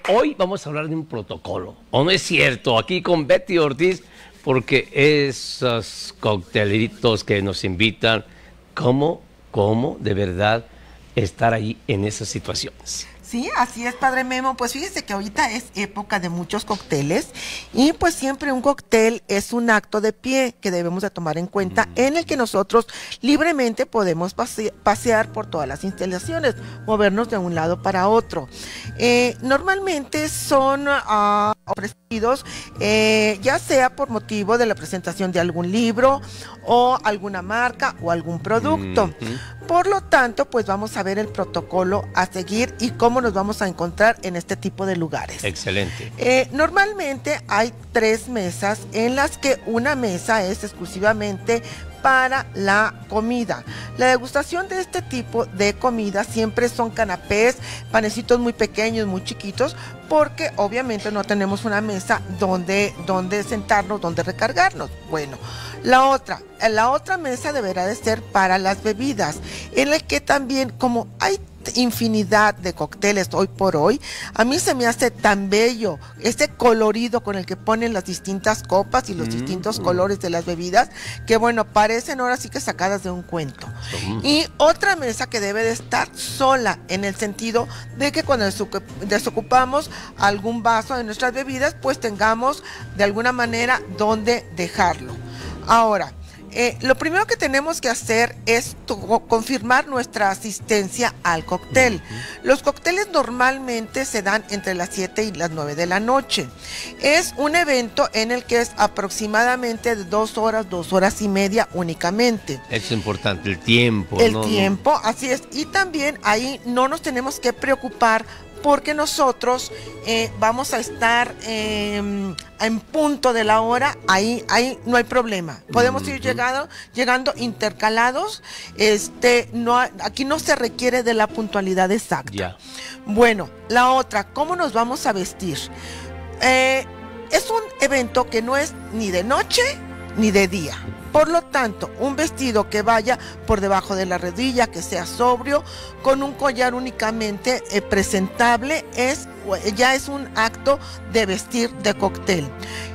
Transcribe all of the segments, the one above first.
hoy vamos a hablar de un protocolo. ¿O no es cierto? Aquí con Betty Ortiz, porque esos coctelitos que nos invitan, ¿cómo de verdad estar ahí en esas situaciones? Sí, así es, Padre Memo. Pues fíjese que ahorita es época de muchos cócteles y pues siempre un cóctel es un acto de pie que debemos de tomar en cuenta, en el que nosotros libremente podemos pasear por todas las instalaciones, movernos de un lado para otro. Normalmente son ofrecidos ya sea por motivo de la presentación de algún libro o alguna marca o algún producto. Por lo tanto, pues vamos a ver el protocolo a seguir y cómo nos vamos a encontrar en este tipo de lugares. Excelente. Normalmente hay 3 mesas en las que una mesa es exclusivamente para la comida. La degustación de este tipo de comida siempre son canapés, panecitos muy pequeños, muy chiquitos, porque obviamente no tenemos una mesa donde sentarnos, donde recargarnos. Bueno, la otra mesa deberá de ser para las bebidas, en la que también, como hay infinidad de cócteles hoy por hoy, a mí se me hace tan bello este colorido con el que ponen las distintas copas y los distintos colores de las bebidas, que bueno, parecen ahora sí que sacadas de un cuento. Y otra mesa que debe de estar sola, en el sentido de que cuando desocupamos algún vaso de nuestras bebidas, pues tengamos de alguna manera donde dejarlo. Ahora, lo primero que tenemos que hacer es confirmar nuestra asistencia al cóctel. Los cócteles normalmente se dan entre las 7 y las 9 de la noche. Es un evento en el que es aproximadamente de 2 horas, 2 horas y media únicamente. Es importante, el tiempo. El tiempo, así es. Y también ahí no nos tenemos que preocupar, porque nosotros vamos a estar en punto de la hora, ahí no hay problema. Podemos ir llegando intercalados, aquí no se requiere de la puntualidad exacta. Bueno, la otra, ¿cómo nos vamos a vestir? Es un evento que no es ni de noche ni de día. Por lo tanto, un vestido que vaya por debajo de la rodilla, que sea sobrio, con un collar únicamente presentable, ya es un acto de vestir de cóctel.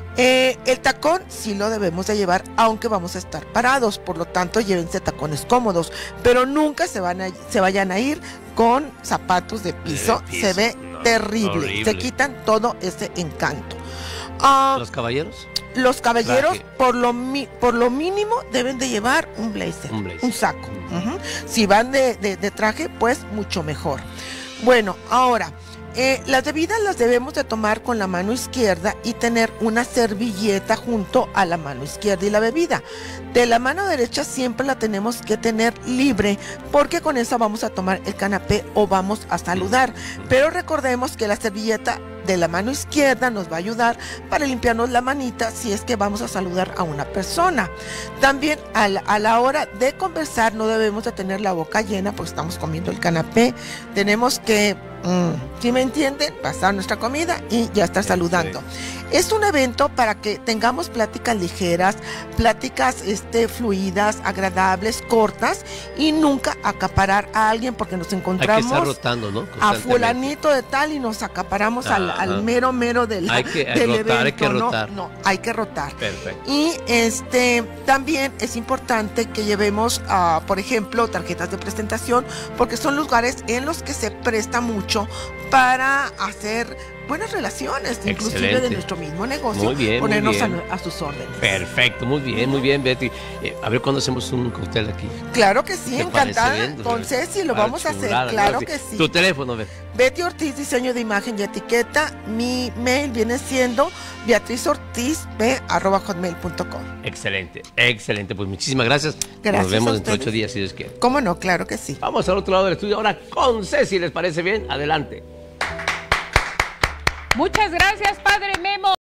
El tacón sí lo debemos de llevar, aunque vamos a estar parados, por lo tanto llévense tacones cómodos, pero nunca se vayan a ir con zapatos de piso. Se ve terrible, se quitan todo ese encanto. ¿Los caballeros? Los caballeros por lo mínimo deben de llevar un blazer, un saco. Si van de traje, pues mucho mejor. Bueno, ahora, las bebidas las debemos de tomar con la mano izquierda y tener una servilleta junto a la mano izquierda y la bebida. De la mano derecha siempre la tenemos que tener libre, porque con esa vamos a tomar el canapé o vamos a saludar. Pero recordemos que la servilleta de la mano izquierda nos va a ayudar para limpiarnos la manita si es que vamos a saludar a una persona. También a la hora de conversar no debemos de tener la boca llena, porque estamos comiendo el canapé. Tenemos que, ¿sí me entienden?, pasar nuestra comida y ya estar saludando. Es un evento para que tengamos pláticas ligeras, pláticas fluidas, agradables, cortas, y nunca acaparar a alguien, porque nos encontramos hay que estar rotando, ¿no?, a fulanito de tal y nos acaparamos al mero del evento. Hay que rotar. No, hay que rotar. Perfecto. Y también es importante que llevemos, por ejemplo, tarjetas de presentación, porque son lugares en los que se presta mucho para hacer buenas relaciones, inclusive de nuestro mismo negocio. Muy bien, ponernos muy bien. a sus órdenes. Perfecto, muy bien, Betty. A ver cuándo hacemos un cóctel aquí. Claro que sí, encantada. Bien, con Ceci lo vamos a hacer, claro que sí. Tu teléfono, Betty. Betty Ortiz, diseño de imagen y etiqueta. Mi mail viene siendo beatrizortizb@hotmail.com. Excelente. Pues muchísimas gracias. Gracias. Nos vemos dentro de 8 días, si Dios quiere. ¿Cómo no? Claro que sí. Vamos al otro lado del estudio ahora con Ceci, ¿les parece bien? Adelante. Muchas gracias, Padre Memo.